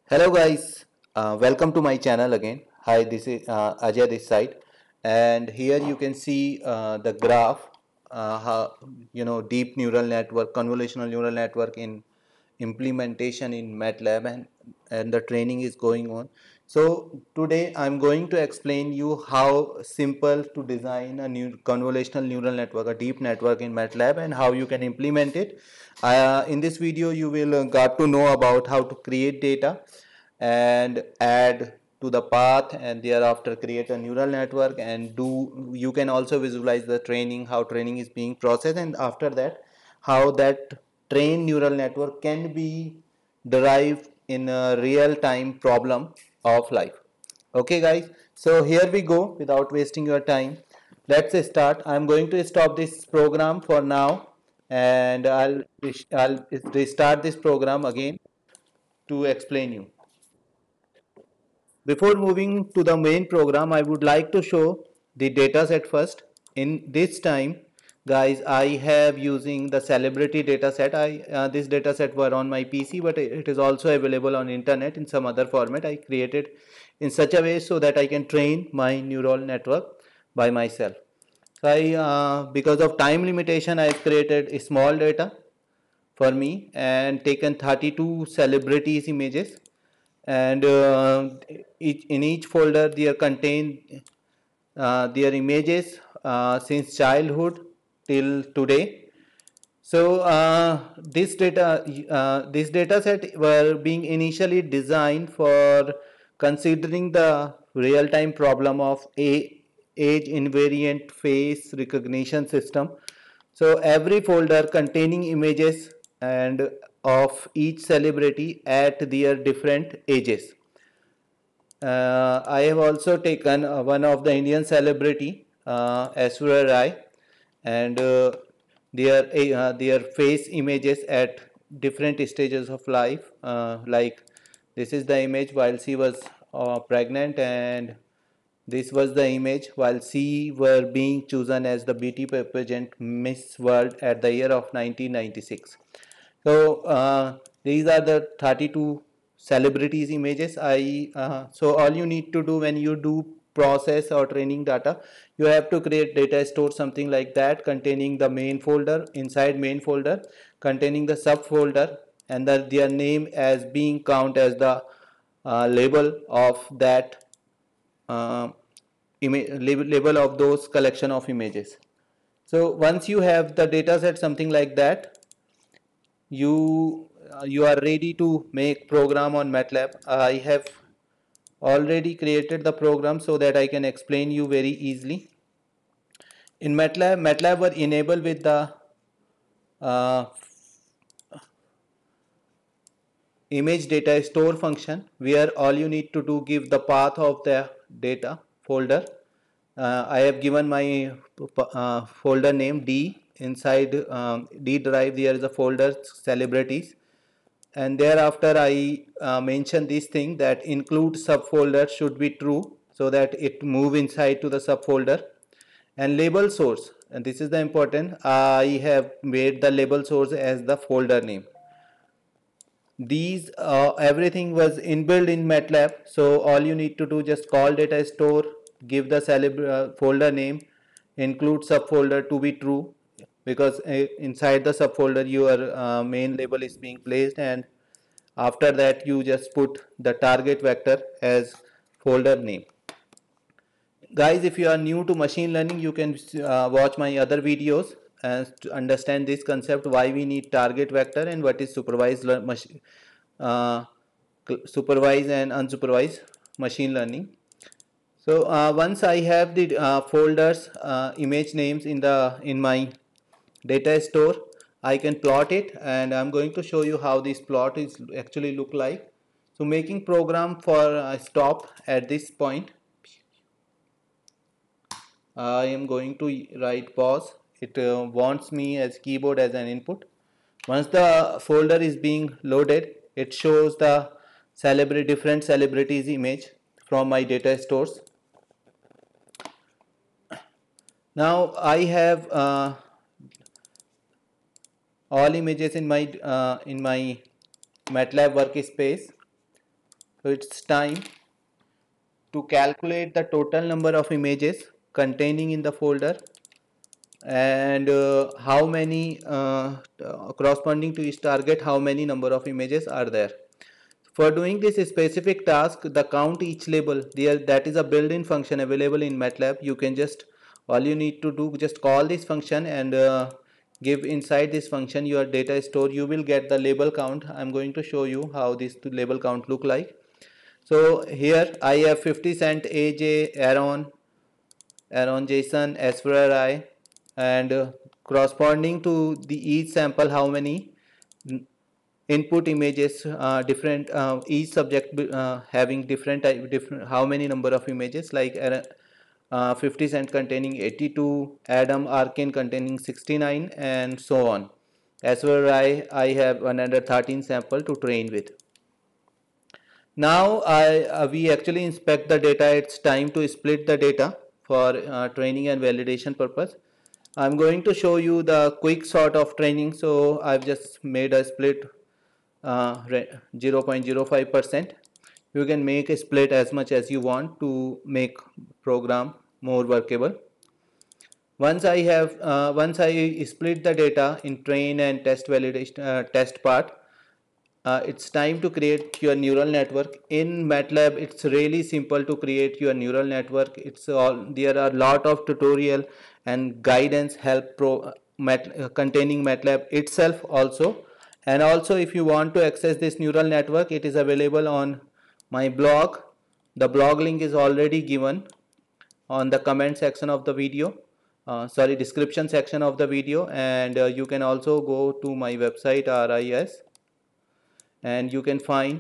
Hello guys, welcome to my channel again. Hi, this is Ajay this side, and here you can see the graph, how deep neural network, convolutional neural network in implementation in MATLAB, and the training is going on. So today I'm going to explain you how simple to design a new convolutional neural network, a deep network in MATLAB, and how you can implement it. In this video, you will got to know about how to create data and add to the path, and thereafter create a neural network, and you can also visualize the training, how training is being processed, and after that how that trained neural network can be derived in a real time problem of life. Okay guys, so here we go. Without wasting your time, let's start. I'm going to stop this program for now, and I'll restart this program again to explain you. Before moving to the main program, I would like to show the data set first. In this time, guys, I have using the celebrity data set. This data set were on my PC, but it is also available on internet in some other format. I created in such a way so that I can train my neural network by myself. So because of time limitation, I have created a small data for me and taken 32 celebrities images, and in each folder there contain their images since childhood till today. So this data set were being initially designed for considering the real time problem of a age invariant face recognition system. So every folder containing images and of each celebrity at their different ages. I have also taken one of the Indian celebrity, Aishwarya Rai, and their face images at different stages of life. Like this is the image while she was pregnant, and this was the image while she were being chosen as the beauty pageant Miss World at the year of 1996. So these are the 32 celebrities images. So all you need to do when you do process or training data, you have to create data store something like that containing the main folder, inside main folder containing the subfolder, and their name as being count as the label of that uh, label of those collection of images. So once you have the data set something like that, you are ready to make program on MATLAB. I have already created the program so that I can explain you very easily. In MATLAB were enabled with the uh, image data store function, where all you need to do give the path of the data folder. I have given my folder name D. Inside D drive there is a folder celebrities, and thereafter I mention this thing that include subfolder should be true so that it move inside to the subfolder. And label source, and this is the important, I have made the label source as the folder name. These everything was inbuilt in MATLAB, so all you need to do just call data store, give the folder name, include subfolder to be true, because inside the subfolder your main label is being placed, and after that you just put the target vector as folder name. Guys, if you are new to machine learning, you can watch my other videos to understand this concept, why we need target vector and what is uh, supervised and unsupervised machine learning. So once I have the folders image names in my data store, I can plot it, and I'm going to show you how this plot is actually look like. So making program for stop at this point, I am going to write pause. It wants me as keyboard as an input. Once the folder is being loaded, it shows the different celebrities image from my data stores. Now I have all images in my MATLAB workspace. So it's time to calculate the total number of images containing in the folder, and how many corresponding to each target, how many number of images are there. For doing this specific task, the count each label there, that is a built-in function available in MATLAB. You can just, all you need to do, just call this function and give inside this function your data store. You will get the label count. I'm going to show you how this label count look like. So here I have 50 Cent, AJ, Aaron, Jason, Aswar, and corresponding to the each sample, how many input images, different, each subject having different type, different, how many number of images, like 50 Cent containing 82, Adam Arkin containing 69, and so on. Aswar, I have another 13 sample to train with. Now we actually inspect the data. It's time to split the data for training and validation purpose. I'm going to show you the quick sort of training. So I've just made a split 0.05%. You can make a split as much as you want to make program more workable. Once I split the data in train and test validation, test part, it's time to create your neural network. In MATLAB, it's really simple to create your neural network. It's all, there are a lot of tutorial and guidance help containing MATLAB itself also. And also, if you want to access this neural network, it is available on my blog. The blog link is already given on the comment section of the video, sorry, description section of the video, and you can also go to my website RIS, and you can find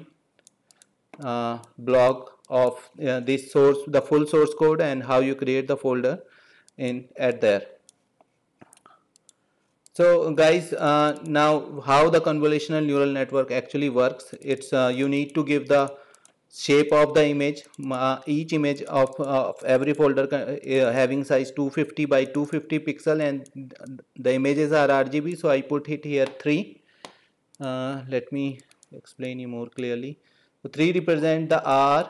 blog of this source, the full source code, and how you create the folder in at there. So guys, now how the convolutional neural network actually works. It's you need to give the shape of the image. Each image of every folder having size 250 by 250 pixel, and the images are RGB. So I put it here 3. Let me explain you more clearly. So 3 represent the R,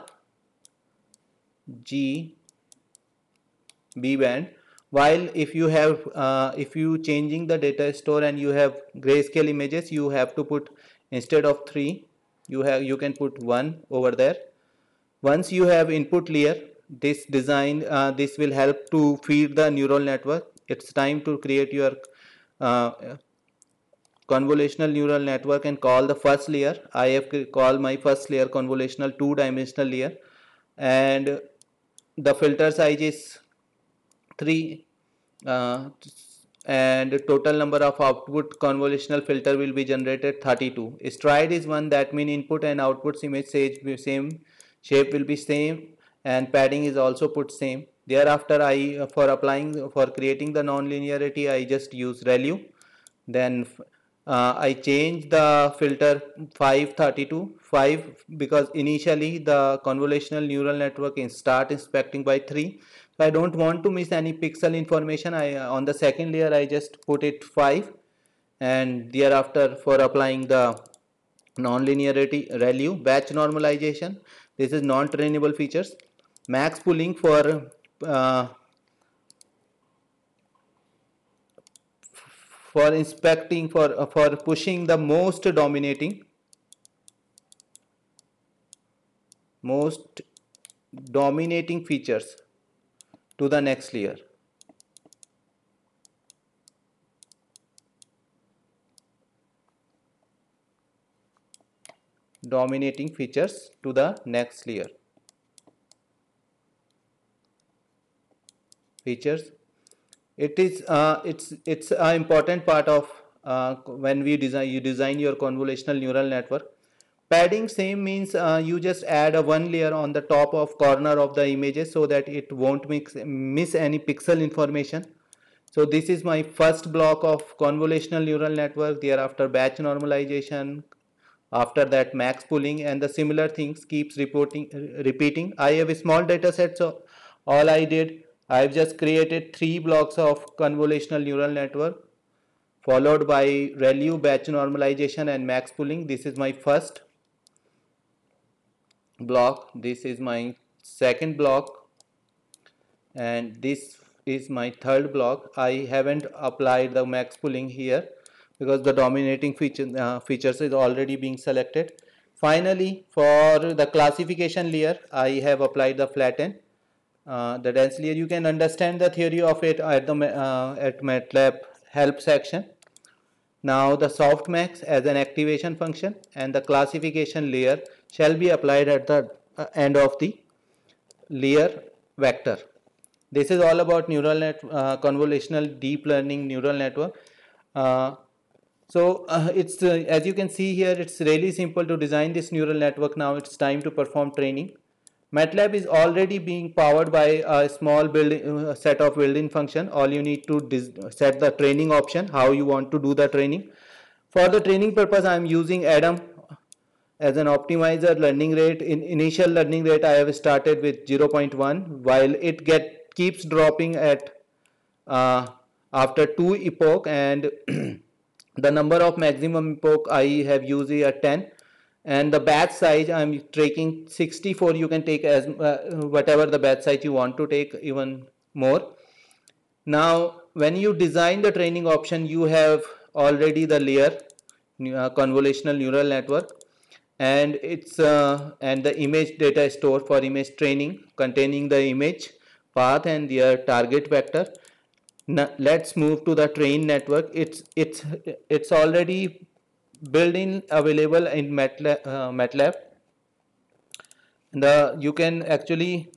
G, B band. While if you have if you changing the data store and you have grayscale images, you have to put, instead of 3, you can put 1 over there. Once you have input layer, this design this will help to feed the neural network. It's time to create your uh, convolutional neural network and call the first layer. I have called my first layer convolutional 2-dimensional layer, and the filter size is 3, uh, and total number of output convolutional filter will be generated 32. Stride is 1, that means input and output image same shape will be same, and padding is also put same. Thereafter I for creating the non-linearity, I just use ReLU. Then I change the filter 532 5, because initially the convolutional neural network start inspecting by 3, so I don't want to miss any pixel information. I on the second layer I just put it 5, and thereafter for applying the non-linearity ReLU. Batch normalization, this is non-trainable features. Max pooling uh, for inspecting, for pushing the most dominating features to the next layer. Dominating features to the next layer. Features, it is it's an important part of when we design, you design your convolutional neural network. Padding, same means you just add a one layer on the top of corner of the images so that it won't miss any pixel information. So this is my first block of convolutional neural network. Thereafter batch normalization, after that max pooling, and the similar things keeps repeating. I have a small data set, so all I did, I've just created 3 blocks of convolutional neural network followed by ReLU, batch normalization, and max pooling. This is my first block, this is my second block, and this is my third block. I haven't applied the max pooling here because the dominating features is already being selected. Finally, for the classification layer, I have applied the flatten. The dense layer, you can understand the theory of it at the at MATLAB help section. Now the softmax as an activation function and the classification layer shall be applied at the end of the layer vector. This is all about convolutional deep learning neural network. Uh, it's as you can see here, it's really simple to design this neural network. Now it's time to perform training. MATLAB is already being powered by a small set of built-in function. All you need to set the training option, how you want to do the training. For the training purpose, I am using Adam as an optimizer. Learning rate, in initial learning rate, I have started with 0.1, while it keeps dropping at uh, after 2 epoch, and the number of maximum epoch I have used is 10, and the batch size I'm taking 64. You can take as whatever the batch size you want to take, even more. Now when you design the training option, you have already the layer convolutional neural network, and it's and the image data store for image training containing the image path and their target vector. Now, let's move to the train network. It's already built in available in MATLAB. The you can actually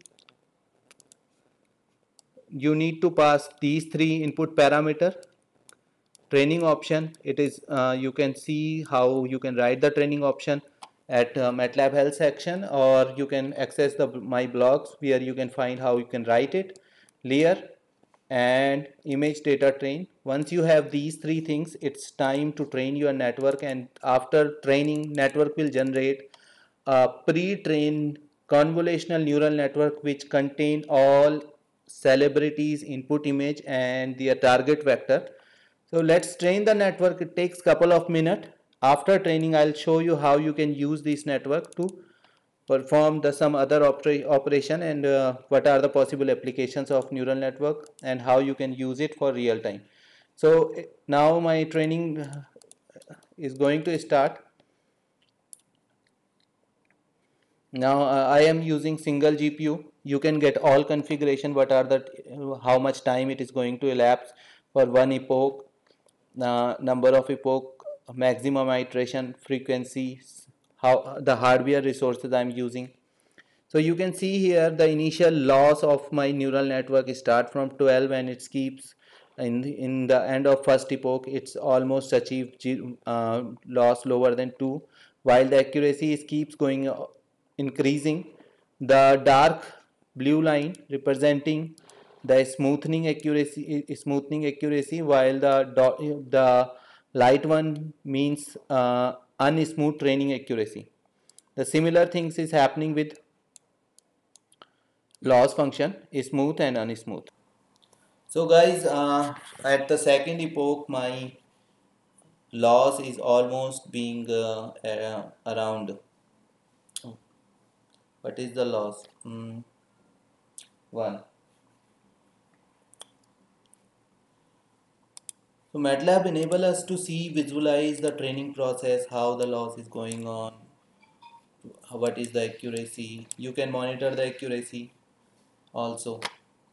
you need to pass these three input parameter. Training option, it is you can see how you can write the training option at MATLAB health section, or you can access the my blogs where you can find how you can write it. Layer and image data train. Once you have these three things, it's time to train your network, and after training, network will generate a pre-trained convolutional neural network which contain all celebrities input image and their target vector. So let's train the network. It takes couple of minutes. After training, I'll show you how you can use this network to perform the some other operation, and what are the possible applications of neural network and how you can use it for real time. So now my training is going to start. Now I am using single GPU. You can get all configuration, what are the how much time it is going to elapse for one epoch, number of epoch, maximum iteration frequency, how the hardware resources I'm using. So you can see here the initial loss of my neural network start from 12, and it keeps in the end of first epoch it's almost achieved loss lower than 2, while the accuracy is keeps going increasing. The dark blue line representing the smoothing accuracy, while the light one means unsmooth training accuracy. The similar things is happening with loss function, smooth and unsmooth. So guys, at the second epoch, my loss is almost being around. What is the loss? 1. So MATLAB enable us to visualize the training process, how the loss is going on, what is the accuracy. You can monitor the accuracy also.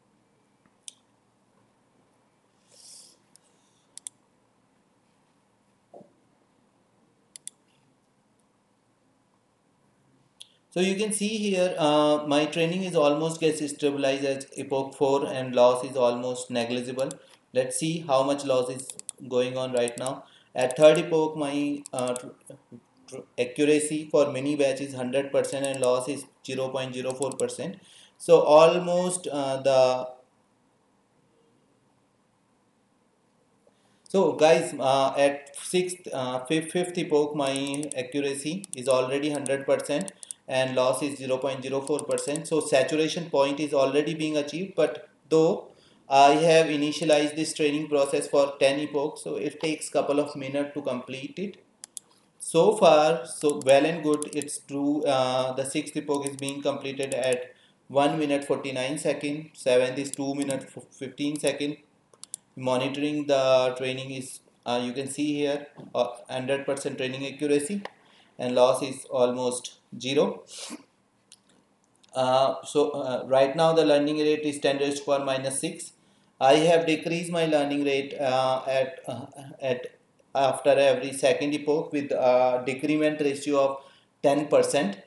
So you can see here my training is almost gets stabilized at epoch 4, and loss is almost negligible. Let's see how much loss is going on right now. At third epoch, my accuracy for mini batch is 100% and loss is 0.04%. So almost the So guys, at fifth epoch, my accuracy is already 100% and loss is 0.04%. So saturation point is already being achieved, but though I have initialized this training process for 10 epochs, so it takes couple of minutes to complete it. So far, so well and good. It's true. The sixth epoch is being completed at 1 minute 49 second. Seventh is 2 minute 15 second. Monitoring the training is you can see here 100% training accuracy, and loss is almost zero. Right now the learning rate is 10 raised to power minus 6. I have decreased my learning rate at after every second epoch with a decrement ratio of 10%.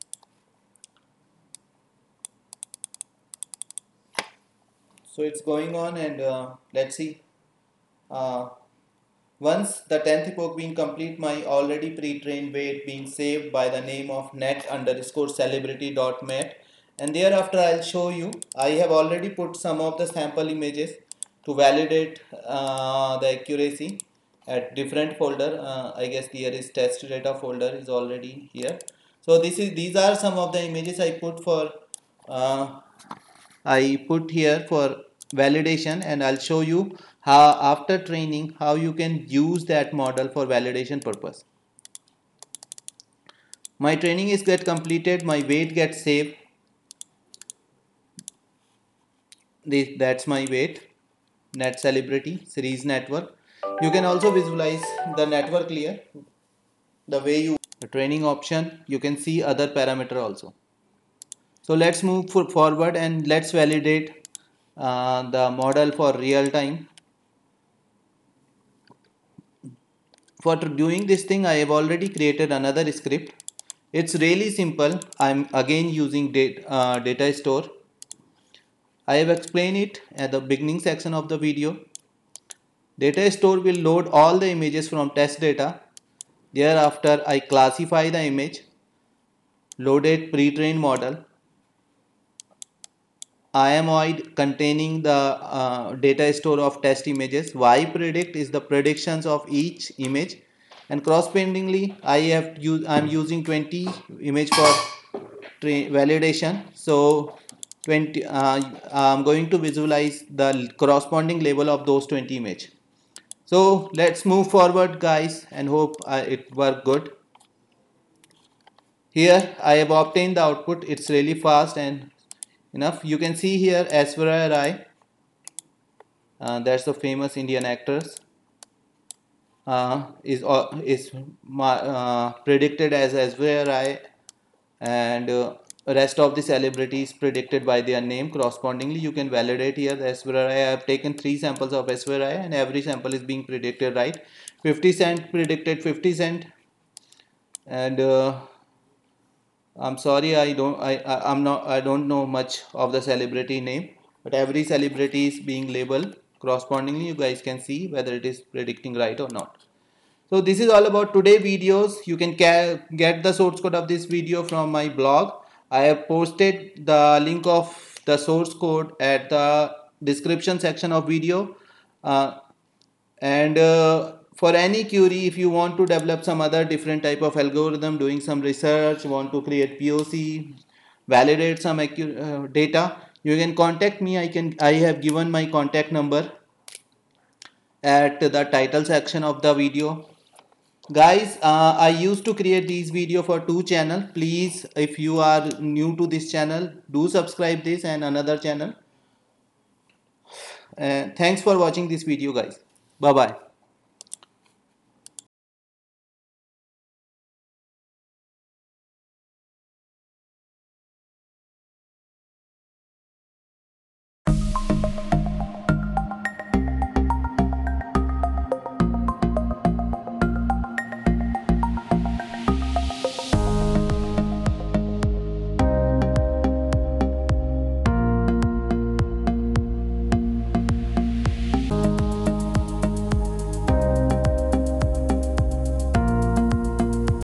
So it's going on, and let's see. Uh, Once the 10th epoch being complete, my already pre-trained weight being saved by the name of net underscore celebrity dot mat, and thereafter I'll show you. I have already put some of the sample images to validate the accuracy at different folder. I guess here is test data folder is already here. So these are some of the images uh, I put here for validation, and I'll show you how after training how you can use that model for validation purpose. My training is get completed, my weight gets saved. That's my weight, net celebrity series network. You can also visualize the network here the way you the training option. You can see other parameter also. So let's move forward and let's validate the model for real time. For doing this thing, I have already created another script. It's really simple. I'm again using data store. I have explained it at the beginning section of the video. Data store will load all the images from test data. Thereafter, I classify the image, loaded pre-trained model, IAMoid containing the data store of test images. Y predict is the predictions of each image, and correspondingly I'm using 20 image for validation. So 20 I'm going to visualize the corresponding label of those 20 image. So let's move forward guys, and hope it worked good. Here I have obtained the output. It's really fast and enough. You can see here Aishwarya Rai, that's the famous Indian actress, is predicted as Aishwarya Rai, and rest of the celebrities predicted by their name. Correspondingly, you can validate here the Aishwarya Rai. I have taken 3 samples of Aishwarya Rai, and every sample is being predicted right. 50 Cent predicted 50 Cent, and I'm sorry, I don't know much of the celebrity name, but every celebrity is being labeled correspondingly. You guys can see whether it is predicting right or not. So this is all about today videos. You can get the source code of this video from my blog. I have posted the link of the source code at the description section of video. And for any query, if you want to develop some other different type of algorithm, doing some research, want to create POC, validate some data, you can contact me. I have given my contact number at the title section of the video. Guys, I used to create these video for 2 channels. Please, if you are new to this channel, do subscribe this and another channel. Thanks for watching this video guys. Bye bye.